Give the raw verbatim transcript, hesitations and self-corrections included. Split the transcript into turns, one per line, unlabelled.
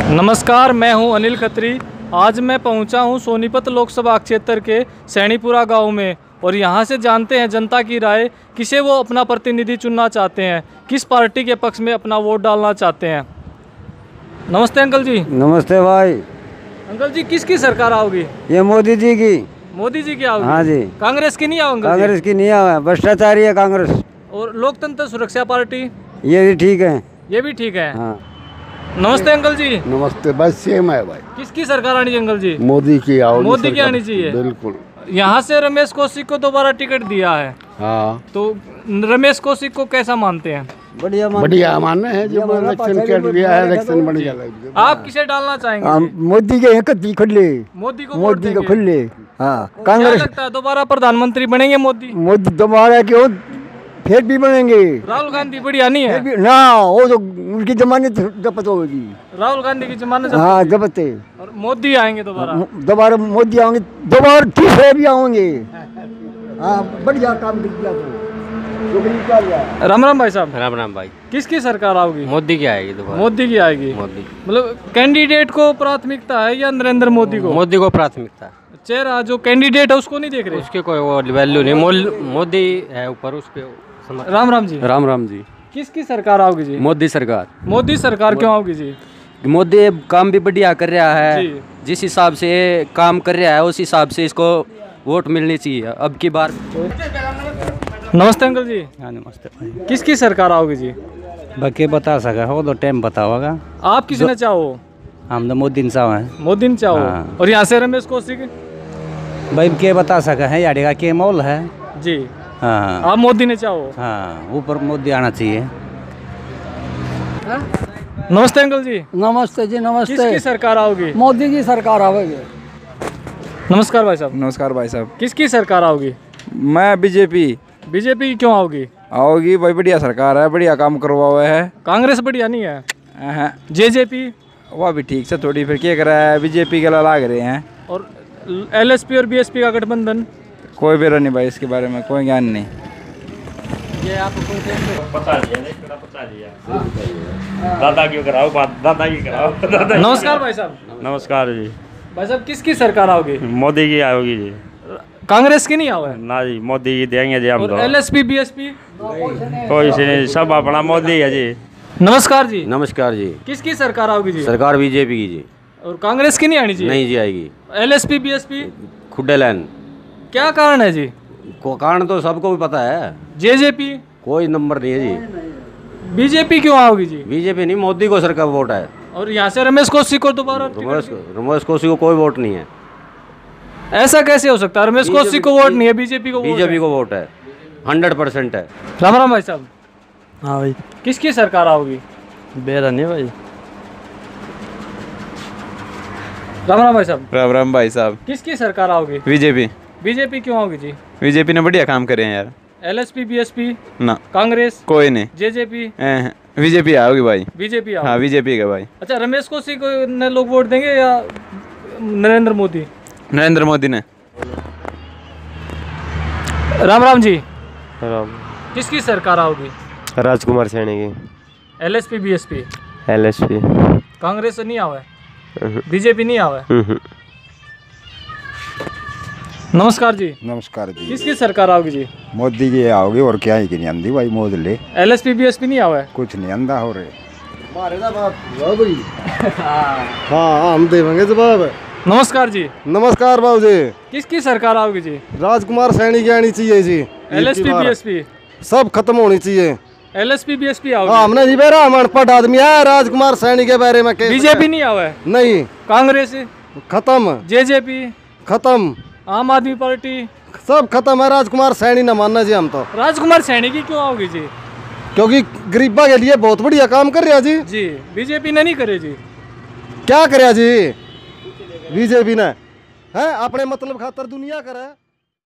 नमस्कार, मैं हूं अनिल खत्री। आज मैं पहुंचा हूं सोनीपत लोकसभा क्षेत्र के सैनीपुरा गांव में और यहां से जानते हैं जनता की राय, किसे वो अपना प्रतिनिधि चुनना चाहते हैं, किस पार्टी के पक्ष में अपना वोट डालना चाहते हैं। नमस्ते अंकल जी।
नमस्ते भाई।
अंकल जी, किसकी सरकार आओगी?
ये मोदी जी की।
मोदी जी की आओगी?
हाँ जी।
कांग्रेस की नहीं आओगी?
कांग्रेस की नहीं आवा, भ्रष्टाचारी है कांग्रेस।
और लोकतंत्र सुरक्षा पार्टी?
ये भी ठीक है।
ये भी ठीक है।
हाँ।
नमस्ते अंकल जी।
नमस्ते। बस सेम है भाई।
किसकी सरकार आनी चाहिए अंकल जी?
मोदी की आओगी।
मोदी की आनी चाहिए,
बिल्कुल।
यहाँ से रमेश कौशिक को दोबारा टिकट दिया है।
हाँ,
तो रमेश कौशिक को कैसा मानते हैं?
बढ़िया
बढ़िया मानना है। जब इलेक्शन कर दिया है, इलेक्शन बढ़ गया।
आप किसे डालना चाहेंगे?
मोदी के कत्ती खुले।
मोदी को वोट
मोदी को
देंगे?
खुले। हाँ।
क्या
कांग्रेस
लगता है दोबारा प्रधानमंत्री बनेंगे मोदी?
मोदी दोबारा क्यों फिर भी बनेंगे।
राहुल गांधी बढ़िया नहीं
फिर
है?
भी ना, वो तो उनकी जमानत जब्त होगी।
राहुल गांधी की जमानत?
हाँ जब्त है।
और मोदी आएंगे दोबारा?
दोबारा मोदी आएंगे, दोबारा तीसरे भी आएंगे। हाँ, बढ़िया काम किया तो।
राम राम भाई साहब।
राम राम भाई।
किसकी सरकार आओगी?
मोदी की आएगी दोबारा।
मोदी की आएगी।
मोदी
मतलब कैंडिडेट को प्राथमिकता है या नरेंद्र मोदी को?
मोदी को प्राथमिकता।
चेहरा जो कैंडिडेट है उसको नहीं देख रहे?
उसके कोई वो वैल्यू नहीं। मोल- मोदी है ऊपर, उसके समझ।
राम राम जी।
राम राम जी।
किसकी सरकार आओगी जी?
मोदी सरकार।
मोदी सरकार क्यों आओगी जी?
मोदी काम भी बढ़िया कर रहा है।
जी।
जिस हिसाब से ये काम कर रहा है उस हिसाब से इसको वोट मिलनी चाहिए अब की बार।
नमस्ते अंकल जी।
हाँ नमस्ते भाई।
किसकी सरकार आओगी जी?
बाकी बता सका हो तो टाइम बताओगा।
आप किसी ने चाहो?
हम तो मोदी ने चाहो हैं
मोदी ने चाहो।
हाँ।
और यहाँ से रमेश कौशिक
भाई के बता सका है यार का के मॉल है।
जी।
हाँ
आप मोदी ने चाहो?
हाँ, ऊपर मोदी आना चाहिए।
नमस्ते अंकल जी।
नमस्ते जी। नमस्ते।
किसकी सरकार आओगी?
मोदी की सरकार आवेगी।
नमस्कार भाई साहब।
नमस्कार भाई साहब।
किसकी सरकार आओगी?
मैं बीजेपी।
बीजेपी की क्यों आओगी?
आओगी भाई, बढ़िया सरकार है, बढ़िया काम करवा हुआ है।
कांग्रेस बढ़िया नहीं है?
अहं,
जेजेपी
वह भी ठीक से थोड़ी, फिर क्या कर रहा है, बीजेपी के लाग रहे हैं।
और एलएसपी और बीएसपी का गठबंधन?
कोई बेरा नहीं भाई, इसके बारे में कोई ज्ञान नहीं।
ये आपको
पता नहीं है, पता नहीं है। दादा क्यों कराओ बात, दादा की कराओ दादा।
नमस्कार भाई साहब।
नमस्कार जी।
भाई साहब, किसकी सरकार आओगी?
मोदी की आओगी जी।
कांग्रेस की नहीं आवे?
ना जी, मोदी की देंगे जी हम
और
तो।
LSP BSP?
कोई से नहीं, सब अपना मोदी है जी।
नमस्कार जी।
नमस्कार जी।
किसकी सरकार आओगी जी?
सरकार बीजेपी की जी।
और कांग्रेस की नहीं आनी चाहिए?
नहीं जी आएगी।
LSP BSP?
खुड्डे लाइन।
क्या कारण है जी?
को कारण तो सबको भी पता है।
जेजेपी?
कोई नंबर नहीं है जी।
बीजेपी क्यों आओगी जी?
बीजेपी नहीं, मोदी को सरकार वोट है।
और यहाँ से रमेश कौशिक को दोबारा
रमेश
टिकट?
रमेश कौशिक को कोई वोट नहीं है।
ऐसा कैसे हो सकता है? रमेश कौशिक को वोट नहीं है, बीजेपी को वोट
बीजेपी
है।
को वोट है, हंड्रेड परसेंट है।
राम राम भाई साहब।
हाँ भाई।
किसकी सरकार आओगी?
बेरा नहीं भाई।
राम राम भाई साहब।
राम राम भाई साहब।
किसकी सरकार आओगी?
बीजेपी।
बीजेपी क्यों आओगी जी?
बीजेपी ने बढ़िया काम करे हैं यार।
LSP BSP?
ना,
कांग्रेस?
कोई नहीं।
जेजेपी?
बीजेपी आओगी भाई।
बीजेपी
हाँ,
आओगी।
बीजेपी का भाई।
अच्छा, रमेश कौशिक ने लोग वोट देंगे या नरेंद्र मोदी?
नरेंद्र मोदी ने।
राम राम जी।
राम।
किसकी सरकार आओगी?
राजकुमार सैनी की।
LSP BSP?
एलएसपी।
कांग्रेस से नहीं आवे? बीजेपी नहीं आवे? नमस्कार जी।
नमस्कार जी।
किसकी सरकार आओगी जी?
मोदी की आओगी, और क्या ही की नहीं आंदी भाई, मोदी ले।
एलएसपी बीएसपी नहीं आवे?
कुछ नहीं आंदा हो रहे।
हाँ, हम देंगे जवाब।
नमस्कार जी।
नमस्कार बाबू जी।
किसकी सरकार आओगी जी?
राजकुमार सैनी की आनी चाहिए जी।
LSP BSP?
सब खत्म होनी चाहिए।
एलएसपी बीएसपी
हाँ,
आओगी?
हमने जी बेरा हम अनपढ़ आदमी है, राजकुमार सैनी के बारे में के
बीजेपी नहीं आवे?
नहीं,
कांग्रेस?
खत्म।
जेजेपी?
खत्म।
आम आदमी पार्टी?
सब खत्म है। राजकुमार सैनी न मानना जी हम तो।
राजकुमार सैनी की क्यों आओगी जी?
क्योंकि गरीबा के लिए बहुत बढ़िया काम कर रहा जी।
जी। बीजेपी ने नहीं करे जी?
क्या करे जी बीजेपी ने? है अपने मतलब खातर दुनिया करे।